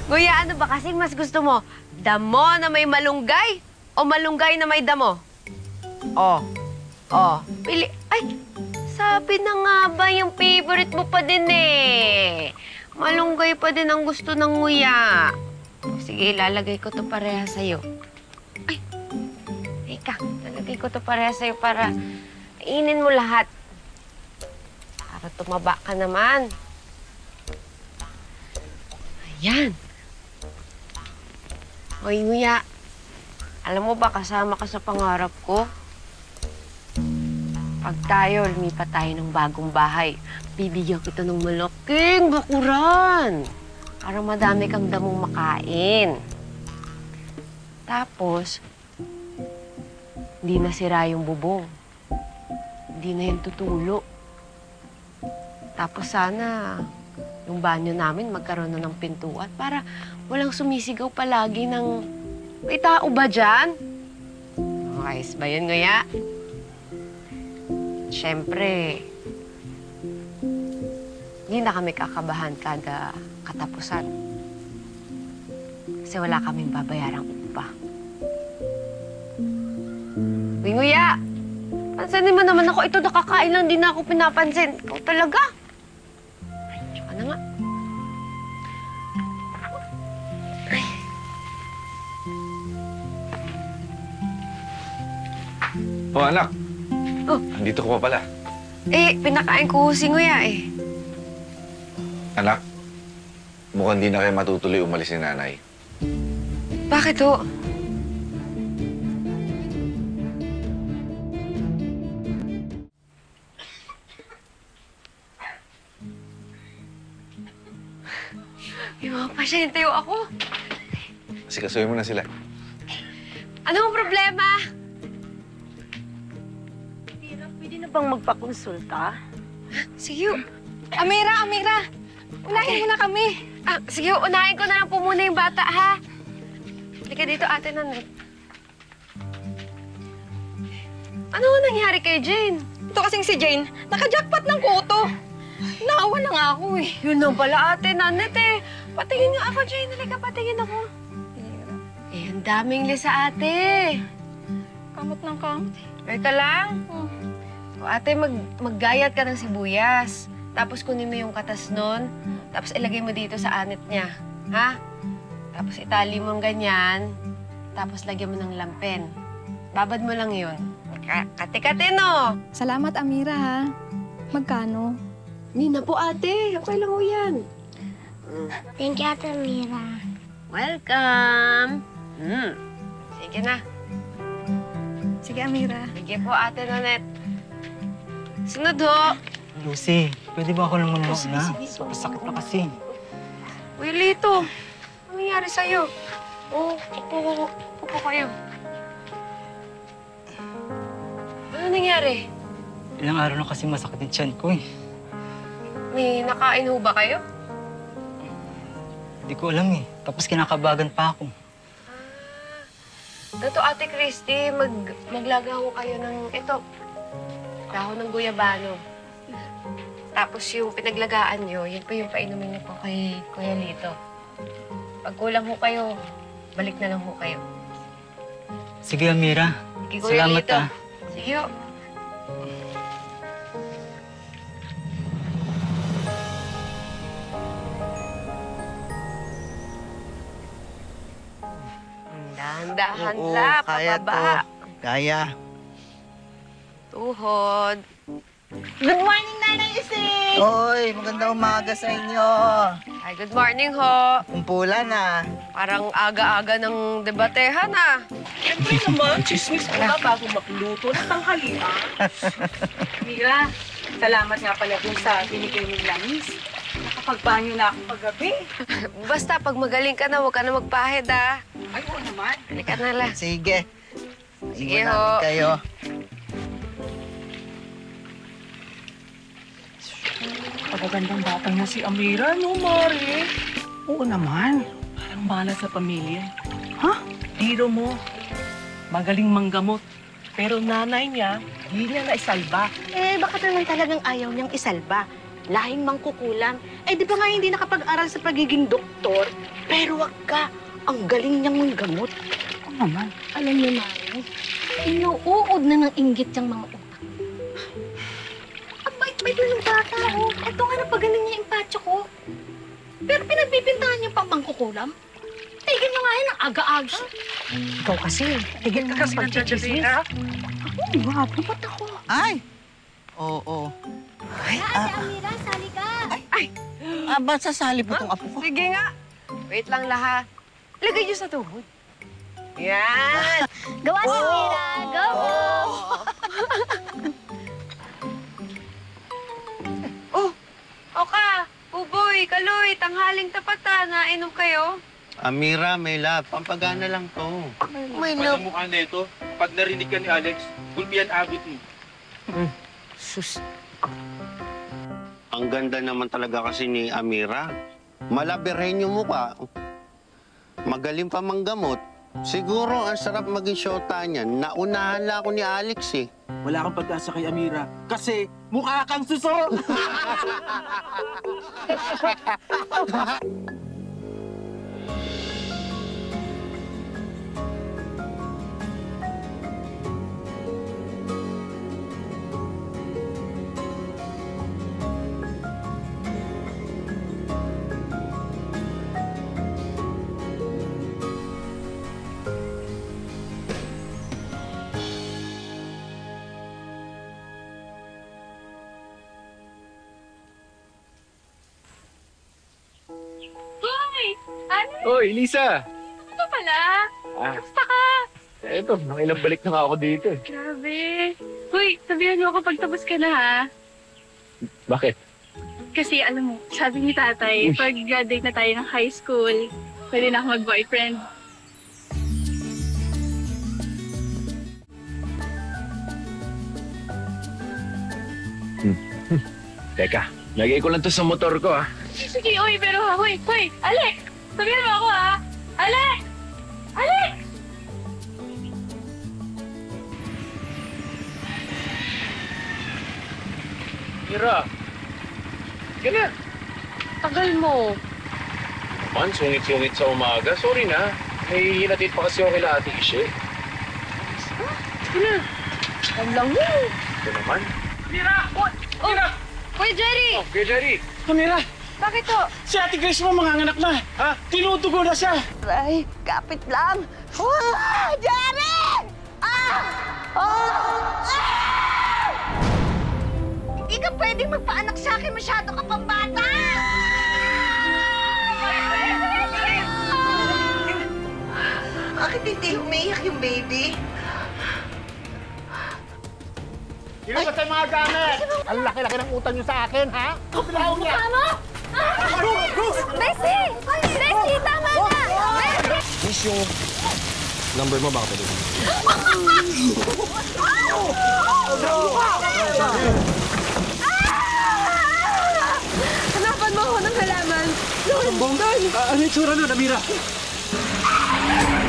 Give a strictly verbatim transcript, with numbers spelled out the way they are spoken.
Kuya, ano ba kasing mas gusto mo? Damo na may malunggay o malunggay na may damo? Oh. Oh. Pili. Ay, sabi na nga ba yung favorite mo pa din eh. Malunggay pa din ang gusto ng nguya. Sige, lalagay ko to pareha sa'yo. Ay, ika, lalagay ko to pareha sa'yo para kainin mo lahat. Para tumaba ka naman. Ayan. Hoy, nguya. Alam mo ba, kasama ka sa pangarap ko? Pag tayo, lumipat tayo ng bagong bahay, bibigyan kita ng malaking bakuran para madami kang damong makain. Tapos, hindi na sira yung bubong. Hindi na yung tutulo. Tapos sana, yung banyo namin magkaroon na ng pintuan para walang sumisigaw palagi ng, may tao ba dyan? Ayos ba yun, nguya? Siyempre, hindi na kami kakabahan kada katapusan. Kasi wala kaming babayarang upa. Uy, nguya! Pansinin mo naman ako. Ito, nakakain lang din ako pinapansin. Ikaw talaga. Ay, tsaka na nga. Ay. Oh, anak. Oh. Andito ko pa pala. Eh, pinakain ko si nguya eh. Anak, mukhang di na kayo matutuloy umalis ni nanay. Bakit ho? May mga pasyente ho ako. Sikasuhin mo na sila. Anong problema? Pwede na bang magpakonsulta? Sige ho. Amira, Amira! Unahin mo na kami. Ah, sige ho, unahin ko na lang po muna yung bata, ha? Halika dito, ate Nanette. Ano nangyari kay Jane? Ito kasing si Jane, naka-jackpot ng kuto. Naawa na nga ako eh. Yun na pala, ate Nanette eh. Patingin nga ako, Jane. Halika, patingin ako. Eh, ang daming lisa, ate. Kamot ng kamot eh. Teka lang. Hmm. O, ate, mag maggayat ka ng sibuyas. Tapos kunin mo yung katas nun. Tapos ilagay mo dito sa anit niya. Ha? Tapos itali mo ganyan. Tapos lagyan mo ng lampen. Babad mo lang yun. Kati-kati, no? Salamat, Amira, ha? Magkano? Hindi na po, ate. Okay lang ho yan. Thank you, Ate Mira. Welcome. Hmm. Sige na. Sige, Amira. Sige po, ate Nanette. Sunod ho. Lucy, pwede ba ako lang muna Oh, sige, na? sige. Masakit na kasi. Uy, Lito. Ano nangyari sa'yo? Oh, upo, upo kayo. Ano nangyari? Ilang araw na kasi masakit yung tiyan ko eh. May nakain ho ba kayo? Hindi ko alam eh. Tapos kinakabagan pa ako. Dato, Ate Christy, mag, maglaga ho kayo ng ito. Dahon ng guyabano. Tapos yung pinaglagaan nyo, yun po yung painumin niyo po kay Kuya Lito. Pag kulang ho kayo, balik na lang ho kayo. Sige, Amira. Kay Kuya Salamat Lito. ah. Sige ho. Dahan-dahan Oo, lang, kaya pababa. to. Kaya. Tuhod. Good morning, Nanay Ising! Oy, magandang umaga sa inyo. Ay, good morning ho. Kumpulan na. Parang aga-aga ng debatehan ah. Siyempre naman, chismis ko na bago makluto ng tanghalian. Mira, salamat nga pala dun sa binigay mong langis. Nakapagbanyo na ako paggabi. Basta pag magaling ka na, huwag ka na magpahid ah. Ay, oo naman. Halika na lang. Sige. Sige Iwan ho. namin kayo. Pagagandang bata niya si Amira, no, Mari? Oo naman. Parang bala sa pamilya. Ha? Biro mo. Magaling manggamot. Pero nanay niya, di niya naisalba. Eh, bakit naman talagang ayaw niyang isalba? lahing mangkukulam. Eh, di ba nga hindi nakapag-aral sa pagiging doktor? Pero wag ka, ang galing niyang manggamot. Oo naman. Alam niyo, Mare, inuuod na ng inggit yung mga utak. Ang bait-bait na ng bata, oh. Ito nga napagaling niya yung patyo ko. Pero pinagbibintahan niyo pang mangkukulam? Tigil niyo nga yan ang aga-aga. Ikaw kasi, tigil ka kasi pag-chichismis. Oo, grabe, ba't ako? Ay! Oo. Ay, ah, Amira, sali ka! ah, ba't sasali po itong apo ko? Sige nga. Wait lang, Laha. Lagay niyo sa tuhod. Yan! Gawa si Amira! Go! Oh! Oka! Buboy! Kaloy! Tanghaling tapat ha! Nainom kayo? Amira, may love. Pampagana lang to. May Pag mukha na ito, pag narinig ka ni Alex, gulpian abit mo. Sus. Ang ganda naman talaga kasi ni Amira. Malaberhen yung mukha. Magaling pa manggamot. Siguro ang sarap maging syota niyan. Naunahan lang ako ni Alex eh. Wala kang pag-asa kay Amira kasi mukha kang suso! Hoy, Lisa! Ano pala? Ah, Basta ka! eto, nakailang balik na nga ako dito eh. Grabe. Huy, sabihan mo ako pag tapos ka na ha. Bakit? Kasi alam mo, sabi ni tatay, pag graduate na tayo ng high school, pwede na ako mag-boyfriend. Teka, lagay ko lang to sa motor ko ah. Sige, uy, pero ha, huy, huy, Alex! Sabihan mo ako ha! Alex! Alex! Mira! Sige na. Tagal mo. Man, sungit-sungit sa umaga. Sorry na. May hinatid pa kasi ako kila Ate Ishe. Sige na. Ang lang mo. Ito naman. Mira! Oh, Mira! Kuya Jerry! Oh, Kuya Jerry! Amira! Bakit to? Si Ate Grace mo manganganak na! Ha? Tinutugo na siya! Ay, kapit lang. Ah! Jerry! Ah! Ah! Hindi ka pwedeng magpaanak sa akin, masyado ka pang bata! Bakit hindi umiiyak yung baby? Sino ba tayo mga gamit? Ang laki-laki ng utang niyo sa akin, ha? Kapilaw niya! Ano? Bessie! Bessie, tama na! Bessie! Miss, yung number mo baka pwede. Hanapan mo ako ng halaman. Ano yung tsura nun, Amira?